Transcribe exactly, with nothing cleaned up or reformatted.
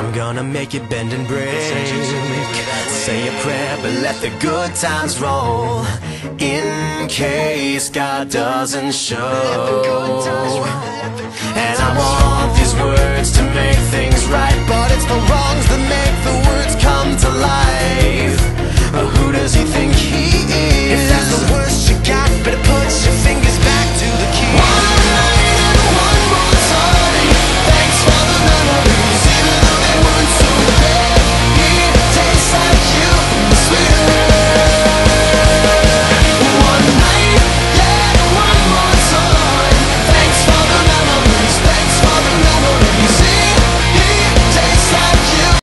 I'm gonna make it bend and break. Say a prayer, but let the good times roll, in case God doesn't show. And I want these words to make things right, but it's the wrongs that make the words come to life. Who does he